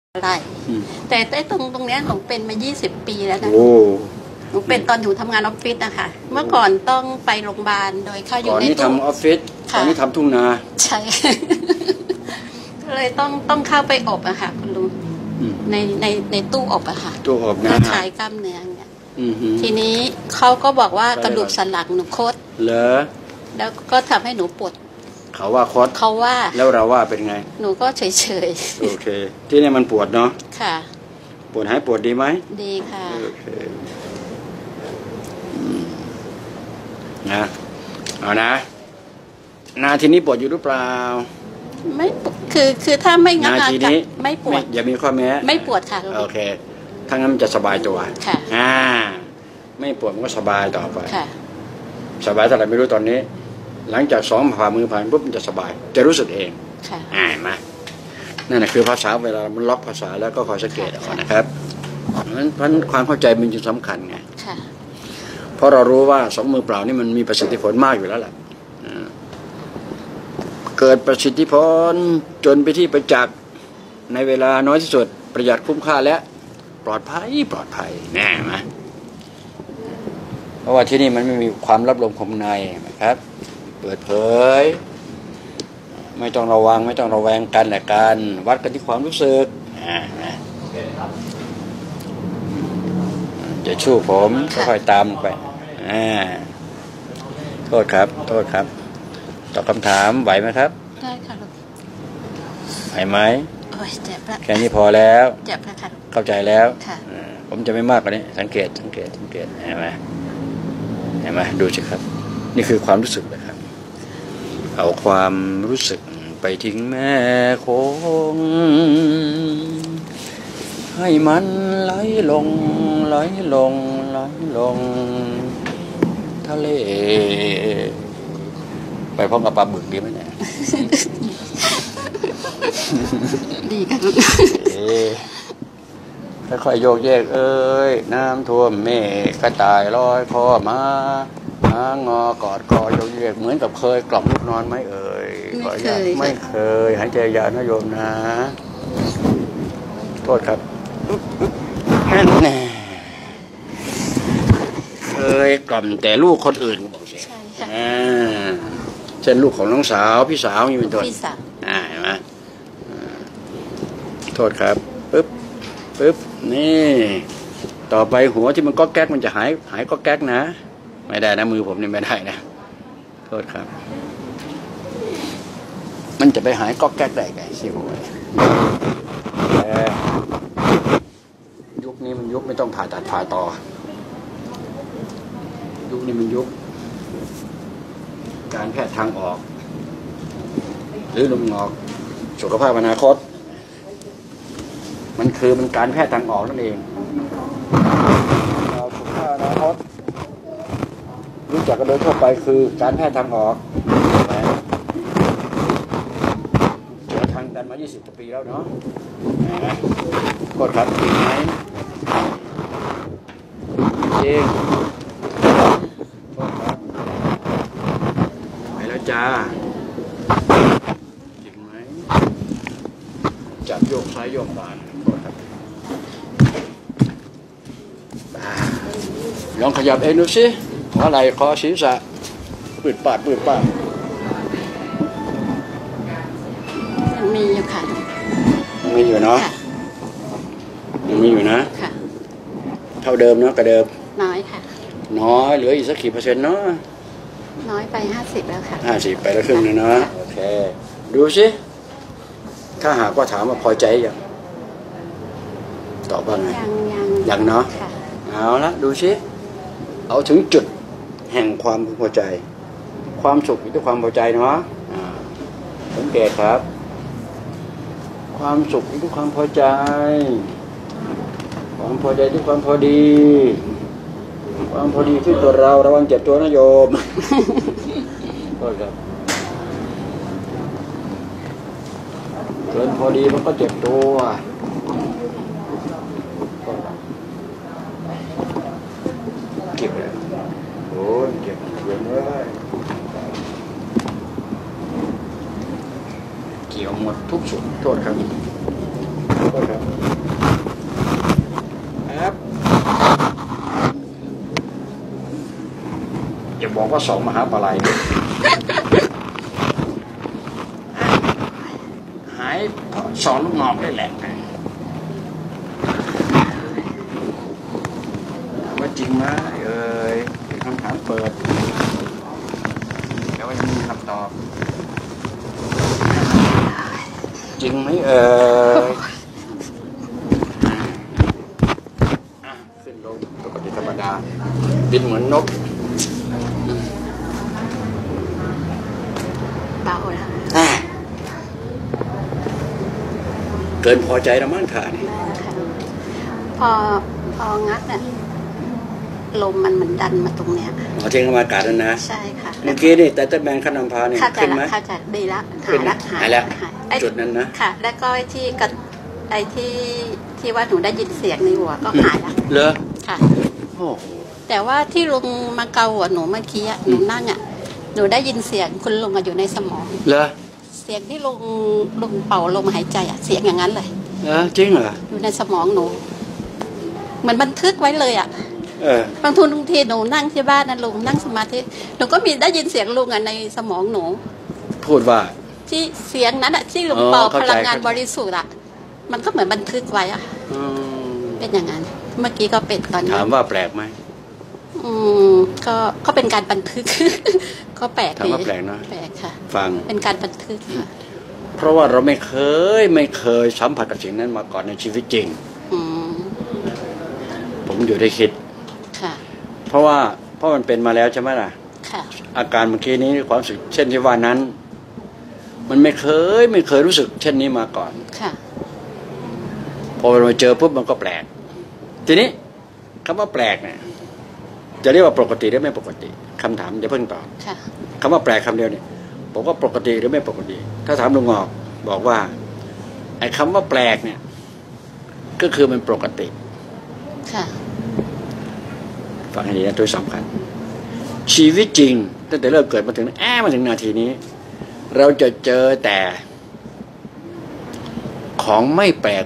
อะไรแต่ตรงเนี้ยหนูเป็นมา20 ปีแล้วนะหนูเป็นตอนอยู่ทำงานออฟฟิศนะคะเมื่อก่อนต้องไปโรงพยาบาลโดยเข้าอยู่ในตู้ก่อนนี้ทำออฟฟิศตอนนี้ทำทุ่งนาใช่ก็เลยต้องเข้าไปอบอะค่ะคุณลุงในตู้อบอะค่ะตู้อบนะคลายกล้ามเนื้อเงี้ยทีนี้เขาก็บอกว่ากระดูกสันหลังหนูคดเหรอแล้วก็ทำให้หนูปวดเขาว่าคดเขาว่าแล้วเราว่าเป็นไงหนูก็เฉยโอเคที่นี่มันปวดเนาะค่ะปวดหายปวดดีไหมดีค่ะโอเคนะเอานะนาทีนี้ปวดอยู่หรือเปล่าไม่คือถ้าไม่งั้นนาทีนี้ไม่ปวดอย่ามีข้อแม้ไม่ปวดค่ะโอเคถ้างั้นมันจะสบายตัวค่ะไม่ปวดมันก็สบายต่อไปค่ะสบายเท่าไหร่ไม่รู้ตอนนี้หลังจาก2 ฝ่ามือผ่านปุ๊บมันจะสบายจะรู้สึกเองค่ะมานั่นแหละคือภาษาเวลามันล็อกภาษาแล้วก็คอยสังเกตเอานะครับเพราะฉะนั้นความเข้าใจมันจึงสำคัญไงเพราะเรารู้ว่า2 มือเปล่านี่มันมีประสิทธิผลมากอยู่แล้วแหละเกิดประสิทธิผลจนไปที่ประจักษ์ในเวลาน้อยที่สุดประหยัดคุ้มค่าและปลอดภัยแน่ไหมเพราะว่าที่นี่มันไม่มีความรับลมคมในนะครับเปิดเผยไม่ต้องระวังไม่ต้องระแวงกันแหละกันวัดกันที่ความรู้สึกจะชู้ผมค่อยๆตามไปโทษครับตอบคำถามไหวไหมครับได้ค่ะลูกไหวไหมโอ้ยเจ็บละแค่นี้พอแล้วเจ็บแล้วค่ะเข้าใจแล้วค่ะผมจะไม่มากกว่านี้สังเกตเห็นไหมดูสิครับนี่คือความรู้สึกนะครับเอาความรู้สึกไปทิ้งแม่คงให้มันไหลลงทะเลไปพร้อมกับปลาบึกดีไหมเนี่ยดีค่ะค่อยๆโยกแยกน้ำท่วมเมฆกระต่ายลอยคอมาหางอกอดคอโยกแยกเหมือนกับเคยกล่อมลูกนอนไหมไม่เคยหายใจยาวนะโยมนะโทษครับนั่นแน่เคยกล่อมแต่ลูกคนอื่นบอกสิเช่นลูกของน้องสาวพี่สาวนี่เป็นต้นเห็นไหมโทษครับปึ๊บนี่ต่อไปหัวที่มันก็แก๊กมันจะหายก็แก๊กนะไม่ได้นะมือผมนี่ไม่ได้นะโทษครับมันจะไปหายก็แก๊กได้ไงสิหัวยุคนี้มันยุคไม่ต้องผ่าตัดผ่าต่อยุคนี้มันยุคการแพทย์ทางออกหรือลมงอกสุขภาพอนาคตมันการแพทย์ทางออกนั่นเองสุขภาพอนาคตรู้จักกันโดยทั่วไปคือการแพทย์ทางออกเจอทางกันมา20 กว่าปีแล้วเนาะโทษครับจริงไหมจริงโทษครับไปแล้วจ้าจริงไหมจับโยกซ้ายโยกขวาลองขยับเองดูสิหัวไหล่คอศีรษะปืดปาดมีอยู่ค่ะมีอยู่เนาะยังมีอยู่นะเท่าเดิมเนาะกระเดิมน้อยค่ะน้อยเหลืออีกสักกี่%เนาะน้อยไป50แล้วค่ะ 50ไปแล้วครึ่งนึงเนาะโอเคดูสิถ้าหากว่าถามว่าพอใจยังตอบว่าไงยังเนาะเอาละดูสิเอาถึงจุดแห่งความพอใจความสุขอยู่ที่ความพอใจเนาะสังเกตครับความสุขอยู่ที่ความพอใจความพอใจที่ความพอดีความพอดีที่ตัวเราระวังเจ็บตัวนะโยมโทษครับเกินพอดีมันก็เจ็บตัวเก็บเลยโอ้ยเก็บเยอะเลยเกี่ยวหมดทุกส่วนโทษครับบอกว่า2 มหาปลัยหายเพราะสอนลูกน้องได้แหละว่าจริงไหมเป็นคำถามเปิดแล้วว่ายังมีคำตอบจริงไหมขึ้นลงปกติธรรมดาบินเหมือนนกเบาแล้วเกินพอใจแล้วมั้งค่ะนี่พองัดเนี่ยลมมันเหมือนดันมาตรงเนี้ยเทียงอากาศนะใช่ค่ะเมื่อกี้นี่แต่แบงค์ขนำพาเนี่ยขึ้นไหมค่ะจากดีละหายแล้วจุดนั้นนะค่ะแล้วก็ที่กับไอ้ที่ว่าหนูได้ยินเสียงในหัวก็หายแล้วเหรอค่ะแต่ว่าที่ลุงมาเกาหัวหนูเมื่อกี้หนูนั่งหนูได้ยินเสียงคุณลุงอยู่ในสมองเหรอเสียงที่ลุงเป่าลมหายใจเสียงอย่างนั้นเลยจริงเหรออยู่ในสมองหนูเหมือนบันทึกไว้เลยบางทีหนูนั่งที่บ้านนะลุงนั่งสมาธิหนูก็มีได้ยินเสียงลุงในสมองหนูพูดว่าที่เสียงนั้นที่ลุงเป่าพลังงานบริสุทธิ์มันก็เหมือนบันทึกไว้เป็นอย่างนั้นเมื่อกี้ก็เป็นตอนนี้ถามว่าแปลกไหมก็เป็นการบันทึกก็แปลกถามว่าแปลกนะแปลกค่ะฟังเป็นการบันทึกค่ะเพราะว่าเราไม่เคยสัมผัสกับสิ่งนั้นมาก่อนในชีวิตจริงผมอยู่ได้คิดเพราะมันเป็นมาแล้วใช่ไหมล่ะอาการเมื่อกี้นี้ความรู้สึกเช่นที่ว่านั้นมันไม่เคยรู้สึกเช่นนี้มาก่อนพอเราเจอปุ๊บมันก็แปลกทีนี้คำว่าแปลกเนี่ยจะเรียกว่าปกติหรือไม่ปกติคำถามจะเพิ่งตอบคำว่าแปลกคำเดียวเนี่ยผมว่าปกติหรือไม่ปกติถ้าถามลุงงอกบอกว่าไอ้คำว่าแปลกเนี่ยก็คือมันปกติฟังให้ดีนะตัวสำคัญชีวิตจริงตั้งแต่เริ่มเกิดมาถึงนาทีนี้เราจะเจอแต่ของไม่แปลก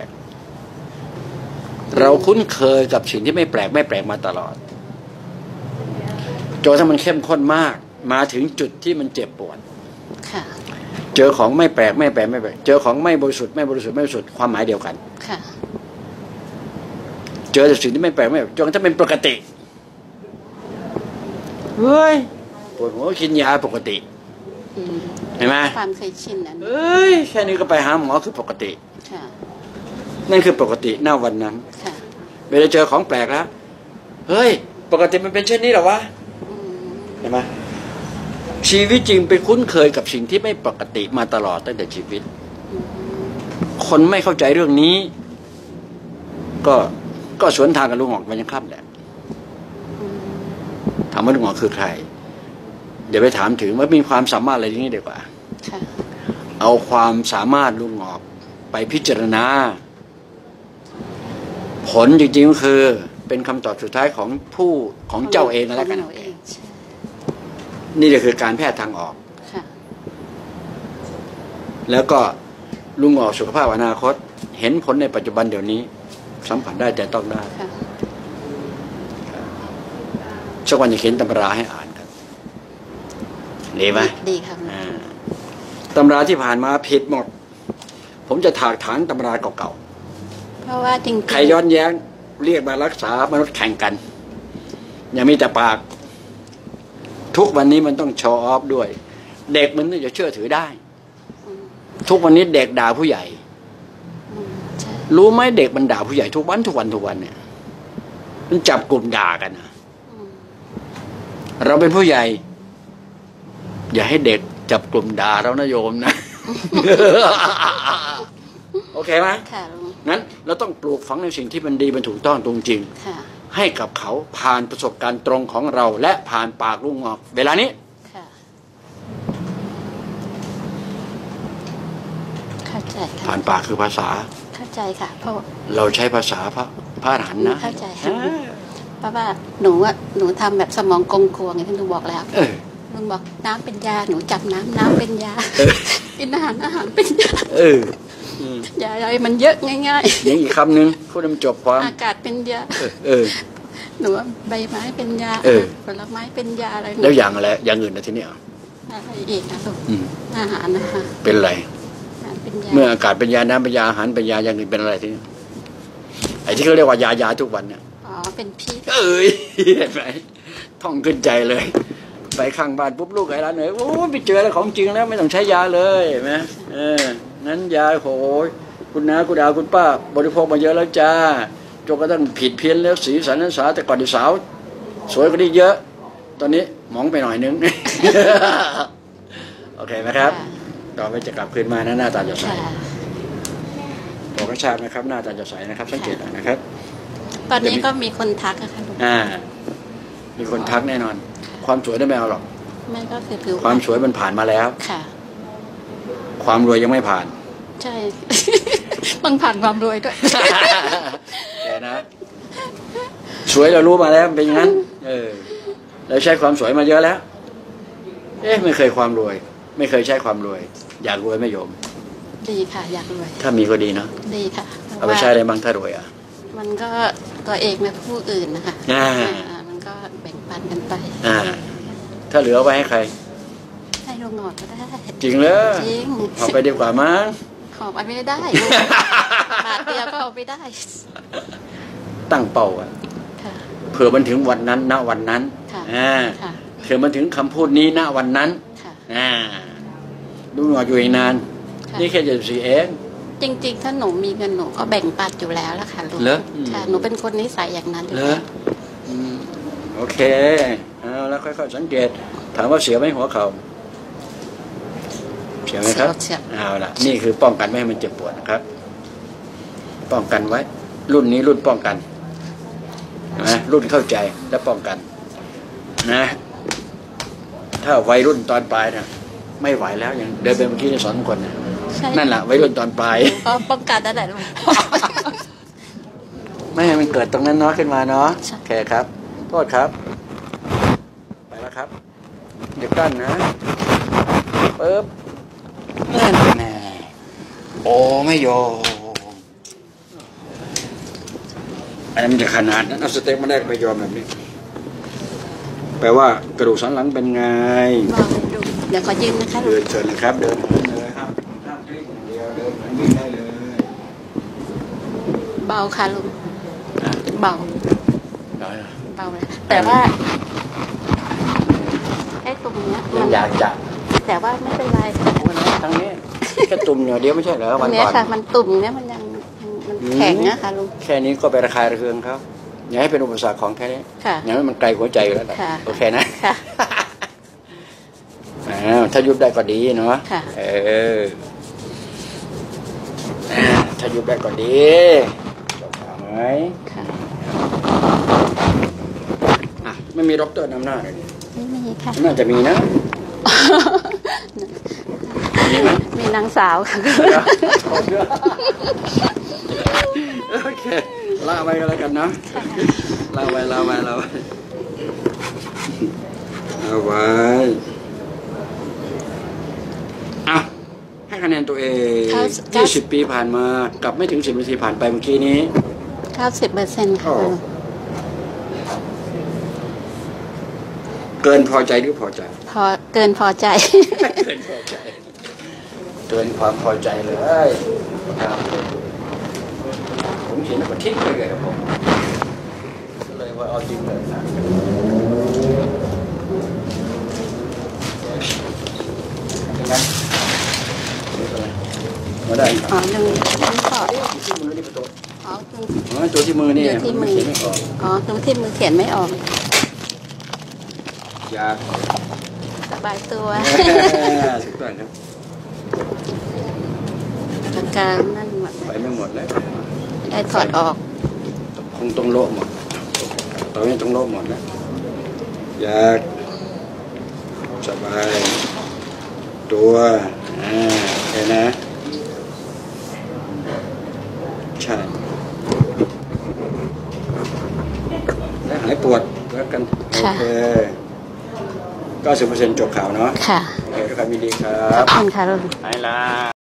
เราคุ้นเคยกับสิ่งที่ไม่แปลกมาตลอดจนถ้ามันเข้มข้นมากมาถึงจุดที่มันเจ็บปวดเจอของไม่แปลกเจอของไม่บริสุทธิ์ความหมายเดียวกันเจอแต่สิ่งที่ไม่แปลกจนถ้าเป็นปกติเฮ้ยปวดหัวกินยาปกติเห็นไหมความเคยชินนั้นแค่นี้ก็ไปหาหมอคือปกตินั่นคือปกติหน้าวันนั้นเวลาเจอของแปลกแล้วเฮ้ยปกติมันเป็นเช่นนี้เหรอวะเห็นไหมชีวิตจริงไปคุ้นเคยกับสิ่งที่ไม่ปกติมาตลอดตั้งแต่ชีวิตคนไม่เข้าใจเรื่องนี้ก็สวนทางกับลุงหอกมันยังค่ำแหละถามว่าลุงหอกคือใครเดี๋ยวไปถามถึงว่ามีความสามารถอะไรอย่างนี้ดีกว่าเอาความสามารถลุงหอกไปพิจารณาผลจริงๆก็คือเป็นคำตอบสุดท้ายของเจ้าเองแล้วกันนี่ก็คือการแพทย์ทางออกแล้วก็ลุงหอกสุขภาพอนาคตเห็นผลในปัจจุบันเดี๋ยวนี้สัมผัสได้แต่ต้องได้สักวันจะเขียนตำราให้อ่านกันดีไหมดีครับตำราที่ผ่านมาผิดหมดผมจะถากถางตำราเก่าๆเพราะว่าจริงๆใครย้อนแย้งเรียกมารักษามนุษย์แข่งกันอย่ามีแต่ปากทุกวันนี้มันต้องโชว์ออฟด้วยเด็กมันต้องจะเชื่อถือได้ทุกวันนี้เด็กด่าผู้ใหญ่รู้ไหมเด็กมันด่าผู้ใหญ่ทุกวันเนี่ยมันจับกลุ่มด่ากันนะเราเป็นผู้ใหญ่อย่าให้เด็กจับกลุ่มด่าเรานะโยมนะ โอเคไหมงั้นเราต้องปลูกฝังในสิ่งที่มันดีมันถูกต้องตรงจริงให้กับเขาผ่านประสบการณ์ตรงของเราและผ่านปากลุงงอกเวลานี้เข้าใจค่ะผ่านปากคือภาษาเข้าใจค่ะเพราะเราใช้ภาษาพระอรหันต์นะเข้าใจเพราะว่าหนูทำแบบสมองกงๆอย่างที่หนูบอกแล้วลุงบอกน้ำเป็นยาหนูจับน้ำเป็นยากินอาหารเป็นยายาอะไรมันเยอะง่ายๆอย่างอีกคำนึงพูดให้มันจบความอากาศเป็นยาหนูว่าใบไม้เป็นยาผลไม้เป็นยาอะไรแล้วอย่างอะไรอย่างอื่นนะทีนี้อะไรอีกนะลูกอาหารนะคะเป็นอะไรเป็นยาเมื่ออากาศเป็นยาน้ำเป็นยาอาหารเป็นยาอย่างอื่นเป็นอะไรทีนี้ไอ้ที่เขาเรียกว่ายาทุกวันเนี่ยอ๋อเป็นพิษเห็นไหมท่องขึ้นใจเลยไปข้างบ้านปุ๊บลูกไอ้ร้านโอ้ไปเจอแล้วของจริงแล้วไม่ต้องใช้ยาเลยเห็นไหมนั้นยาโหยคุณน้าคุณดาวคุณป้าบริโภคมาเยอะแล้วจ้าจนกระทั่งผิดเพี้ยนแล้วสีสันนันสาแต่ก่อนที่สาวสวยกว่านี้เยอะตอนนี้หมองไปหน่อยนึงโอเคไหมครับต่อไปจะกลับคืนมาหน้าตาจะใสบอกกระชากนะครับหน้าตาจะใสนะครับสังเกตนะครับตอนนี้ก็มีคนทักอะค่ะมีคนทักแน่นอนความสวยไม่เอาหรอกไม่ก็คือความสวยมันผ่านมาแล้วค่ะความรวยยังไม่ผ่านใช่ต้องผ่านความรวยด้วยแต่นะสวยเรารู้มาแล้วเป็นอย่างนั้นเราใช้ความสวยมาเยอะแล้วไม่เคยความรวยไม่เคยใช้ความรวยอยากรวยไม่ยอมดีค่ะอยากรวยถ้ามีก็ดีเนาะดีค่ะเอาไปใช้อะไรบ้างถ้ารวยมันก็ตัวเองและผู้อื่นนะคะมันก็แบ่งปันกันไปถ้าเหลือไว้ให้ใครให้ลุงหนอดก็ได้จริงเลยจริงเอาไปดีกว่ามั้งขอบไปไม่ได้บาทเดียวก็เอาไปได้ตั้งเป้าเผื่อมันถึงวันนั้นณวันนั้นเผื่อมันถึงคำพูดนี้ณวันนั้นดูหน่อยอยู่อีกนานนี่แค่74เองจริงๆถ้าหนูมีเงินหนูก็แบ่งปันอยู่แล้วล่ะค่ะลูกค่ะหนูเป็นคนนิสัยอย่างนั้นอยู่แล้วโอเคเอาแล้วค่อยๆสังเกตถามว่าเสียไหมหัวเข่าเสียไหมครับเอาล่ะนี่คือป้องกันไม่ให้มันเจ็บปวดนะครับป้องกันไว้รุ่นนี้รุ่นป้องกันนะรุ่นเข้าใจและป้องกันนะถ้าวัยรุ่นตอนปลายนะไม่ไหวแล้วอย่างเดินไปเมื่อกี้สอนคนนั่นแหละวัยรุ่นตอนปลายป้องกันนั่นแหละไม่ให้มันเกิดตรงนั้นเนาะขึ้นมาเนาะโอเคครับโทษครับไปแล้วครับเดี๋ยวกั้นนะปึ๊บแน่โอ้ไม่ยอมอันนั้นมันจะขนาดนั้นเอาสเต็กมาแรกไปยอมแบบนี้แปลว่ากระดูกสันหลังเป็นไงเดี๋ยวขอยืนนะคะเดินเชิญเลยครับเดินเลยครับห้ามคลิกอย่างเดียวเดินวิ่งได้เลยเบาค่ะลุงเบาเลยแต่ว่าไอ้ตรงนี้มันอยากจะแต่ว่าไม่เป็นไรทางนี้แค่ตุ่มเดียวไม่ใช่เหรอวันก่อนค่ะมันตุ่มเนี้ยมันยังมันแข็งนะคะลุงแค่นี้ก็ไประคายระเคืองเขาอย่าให้เป็นอุปสรรคของแค่นี้อย่างนั้นมันไกลหัวใจแล้วโอเคนะถ้ายุบได้ก็ดีเนาะถ้ายุบได้ก็ดีจบข่าวไหมไม่มีด็อกเตอร์นำหน้าเลยไม่มีค่ะน่าจะมีนะมีนางสาวค่ะโอเคลาไปกันแล้วกันนะลาไว้เอาไว้ให้คะแนนตัวเอง20 ปีผ่านมากับไม่ถึง10 นาทีผ่านไปเมื่อกี้นี้ 90%ค่ะเกินพอใจหรือพอใจเกินพอใจเกินพอใจเกินความพอใจเลยผมเขียนมาทิ้งไปเลยครับผมเลยว่าเอาจริงเลยนะมาได้ครับหนึ่งต่อที่มือนี่ประตูตัวที่มือนี่ที่มือตรงที่มือเขียนไม่ออกอยากสบายตัวสุดยอดครับอาการนั่นหมดไปไม่หมดแล้วได้ถอดออกคงต้องโละหมดตอนนี้ต้องโละหมดแล้วอยากสบายตัวเห็นนะใช่แล้วหายปวดแล้วกันโอเค90%จบข่าวเนาะค่ะโอเคทุกคนมีดีครับขอบคุณค่ะลุงไปละ